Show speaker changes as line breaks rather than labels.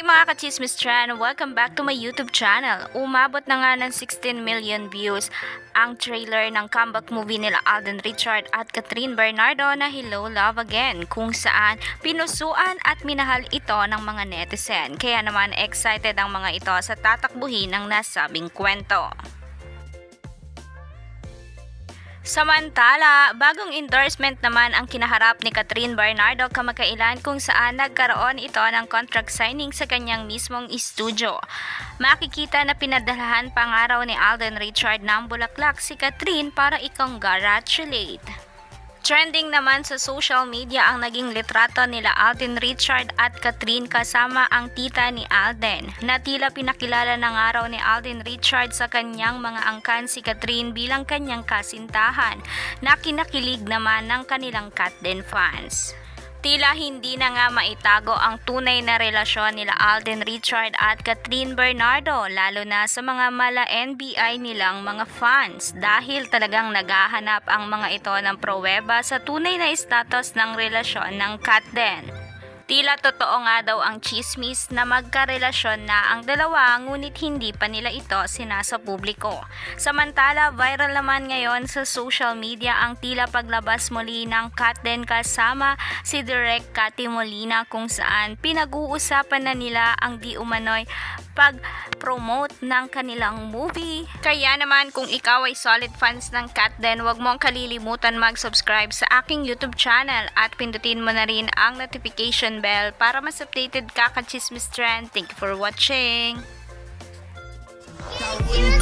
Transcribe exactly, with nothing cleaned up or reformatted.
Hi mga ka-chismis trend! Welcome back to my YouTube channel. Umabot na nga ng sixteen million views ang trailer ng comeback movie nila Alden Richard at Catherine Bernardo na Hello Love Again, kung saan pinusuan at minahal ito ng mga netizen. Kaya naman excited ang mga ito sa tatakbuhin ng nasabing kwento. Samantala, bagong endorsement naman ang kinaharap ni Catherine Bernardo kamakailan kung saan nagkaroon ito ng contract signing sa kanyang mismong studio. Makikita na pinadalahan pa nga raw ni Alden Richard ng bulaklak si Catherine para i-congratulate. Trending naman sa social media ang naging litrato nila Alden Richard at Catherine kasama ang tita ni Alden, na tila pinakilala na nga raw ni Alden Richard sa kanyang mga angkan si Catherine bilang kanyang kasintahan, na kinakilig naman ng kanilang Kathden fans. Tila hindi na nga maitago ang tunay na relasyon nila Alden Richard at Catherine Bernardo, lalo na sa mga mala N B I nilang mga fans, dahil talagang naghahanap ang mga ito ng pruweba sa tunay na status ng relasyon ng Kathden. Tila totoo nga daw ang chismis na magkarelasyon na ang dalawa, ngunit hindi pa nila ito sinasa publiko. Samantala, viral naman ngayon sa social media ang tila paglabas muli ng Kathden kasama si Direk Cathy Molina, kung saan pinag-uusapan na nila ang di umano'y pag-promote ng kanilang movie. Kaya naman kung ikaw ay solid fans ng Kathden, huwag mong kalilimutan mag-subscribe sa aking YouTube channel at pindutin mo na rin ang notification bell para mas updated ka ka-chismis trend. Thank you for watching!